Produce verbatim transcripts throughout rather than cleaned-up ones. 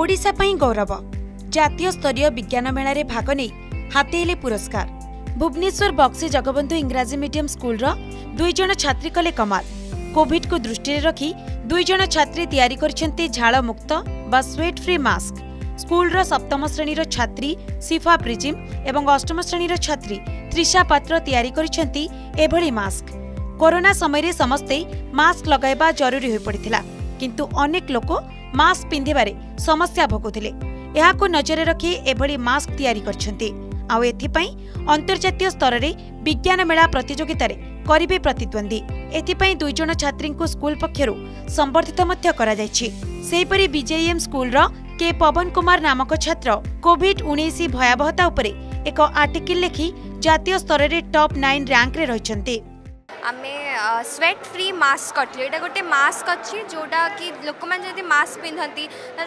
ओडिशा पई गौरव जातीय स्तरीय विज्ञान मेला रे भाग नहीं हाथेले पुरस्कार। भुवनेश्वर बक्सी जगबंधु इंग्राजी मीडियम स्कूल रो दुई जण छात्री कले कमाल। कोविड को दृष्टि रखी दुई जण छात्री तैयारी करछन्ती झाड़ मुक्त बा स्वेट फ्री मास्क। स्कूल रो सप्तम श्रेणी रो छात्री सिफा प्रिजिम एवं अष्टम श्रेणी रो छात्री त्रिषा पात्र तैयारी करछन्ती एभली मास्क। कोरोना समय रे समस्ते मास्क लगाइबा जरूरी होई पड़िथिला, किंतु अनेक लोक मास्क पिंधिबारे समस्या भोगुथिले। एहाको नजरे रखी एभली मास्क तैयारी करछन्ती। आउ एथिपई अंतर्जातीय स्तर रे विज्ञान मेला प्रतियोगिता रे करिबे प्रतिद्वंदी। एथिपई दुई जण छात्री को स्कूल पक्षरु संबर्धित मध्य करा जायछि। सेहिपरि बीजेएम स्कूल रो के पवन कुमार नामक छात्र कोविड उन्नीस भयावहता उपरे एक आर्टिकल लिखि जातीय स्तर रे टॉप नाइन रैंक रे रहिछन्ती। आमे स्वेट फ्री मास्क कटले एटा गोटे मास्क अच्छी जोटा कि लोक मैंने जदि मास्क पिंधती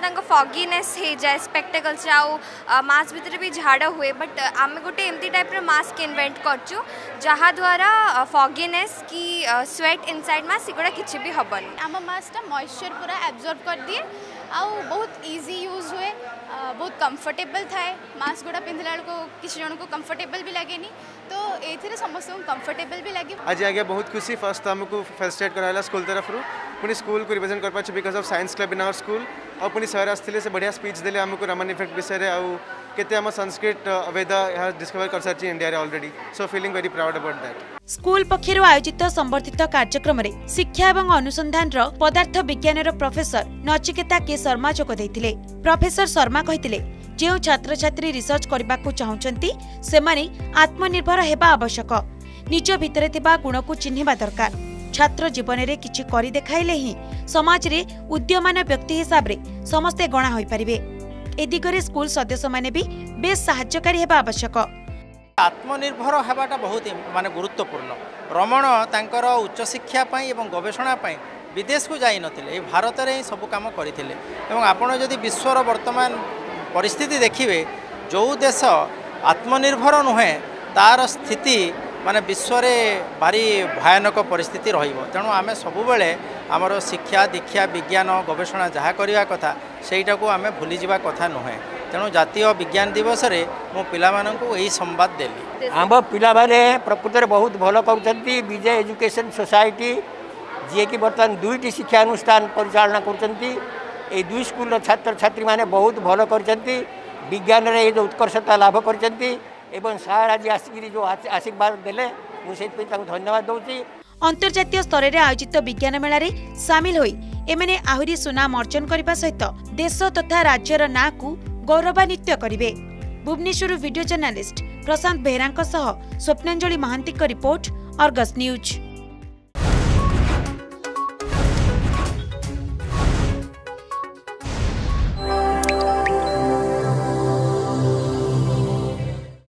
फॉगीनेस हो जाए स्पेक्टेकल्स आउ मास्क भितर भी झाड़ हुए, बट आमे गोटे एमती टाइप रे मास्क इन्वेंट करचु जहाँ द्वारा फॉगीनेस की स्वेट इनसाइड मास्क सेगुड़ा किछि भी हबनी। आम मास्क मॉइस्चर पूरा एब्जॉर्ब कर दिए आउ बहुत इजी यूज हुए, बहुत कंफर्टेबल थाए। मास्क गुड़ा पिंधला को किसी जन को कंफर्टेबल भी लगेनी, तो एथिरे समस्त को कंफर्टेबल भी लगे। आज आगे बहुत खुशी फर्स्ट हमको फर्स्ट एड कराला स्कूल तरफ रु पुनी स्कूल को रिप्रेजेंट कर पाछ because of science club in our school. और पुनी सर आस्थिले से बढ़िया स्पीच देले हमको रमन इफेक्ट विषय रे आउ केते हम संस्कृत वेद यह डिस्कवर कर साची इंडिया रे already, so feeling very proud about that. School पक्षरु आयोजित संबर्धित कार्यक्रम रे शिक्षा एवं अनुसंधान रो पदार्थ विज्ञान रो प्रोफेसर नचिकेता के शर्मा जोग दैथिले। प्रोफेसर शर्मा कहिथिले जे छात्र छात्री रिसर्च करबा को चाहुचंती सेमाने आत्मनिर्भर हेबा आवश्यक। निज भितरे थिबा गुण को चिन्हिबा दरकार। छात्र जीवन रे किछि करि देखाइले ही समाज रे उद्यमान व्यक्ति हिसाब रे समस्ते गणा होई परिबे। ए दिगरे स्कूल सदस्य माने भी बेस सहायकारी हेबा आवश्यक। आत्मनिर्भर हेबाटा बहुत माने गुरुत्वपूर्ण। रमण तांकर उच्च शिक्षा पई एवं गवेषणा पई विदेश को जाई नथिले, भारत रे सब काम करिथिले। एवं आपण जदि विश्वर वर्तमान परिस्थिति देखिए जो देश आत्मनिर्भर नुहे तार स्थिति माने विश्व में भारी भयानक परिस्थिति रहिबो। तेणु आम सब बेले आमर शिक्षा दीक्षा विज्ञान गवेषणा जहाँ करवा कथा सेटा को आम भूली जावा कथा नुहे। तेणु जातीय विज्ञान दिवस रे मो पिला माननकु एही संवाद देली। आम पिला माने प्रकृत में बहुत भल करछंती। विजय एजुकेशन सोसाइटी जी की बर्तमान दुईटी शिक्षा अनुष्ठान परिचालना करछंती। ए दुई स्कूल छात्र छात्री माने बहुत भल करछंती। विज्ञान रे जो उत्कर्षता लाभ करछंती एवं सार आज आसिक जो आशीर्वाद देले मुझे धन्यवाद दूसरी। अंतर्जातीय स्तर रे आयोजित विज्ञान मेला रे सामिल होई एमने आहुरी सुनाम अर्जन करने सहित देश तथा राज्यर ना को गौरवान्वित करिवे। Bhubaneswar video journalist Prashant Behera Swapnanjali Mohanty report Argus news.